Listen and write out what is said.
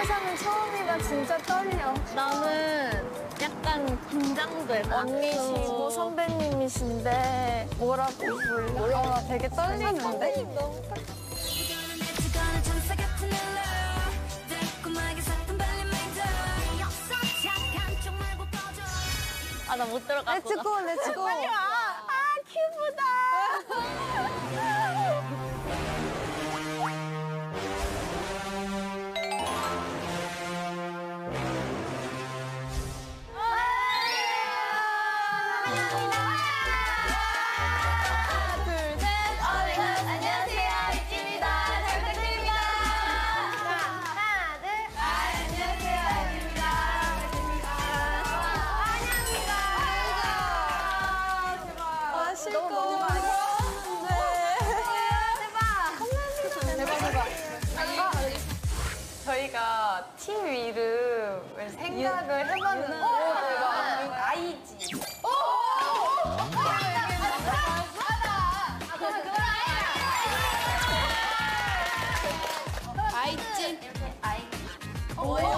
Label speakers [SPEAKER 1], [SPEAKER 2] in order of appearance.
[SPEAKER 1] 회사는 처음이라 진짜 떨려.
[SPEAKER 2] 나는 약간 긴장돼.
[SPEAKER 1] 언니시고 선배님이신데 뭐라고 불러? 되게 떨리는데?
[SPEAKER 2] 아, 나 못 들어갔구나.
[SPEAKER 1] 렛츠고, 렛츠고.
[SPEAKER 2] 빨리 와. 아, 큐브다.
[SPEAKER 1] 저희가 팀 이름을 생각을 해봤는데 아이지.
[SPEAKER 3] 아이찐.
[SPEAKER 1] 오!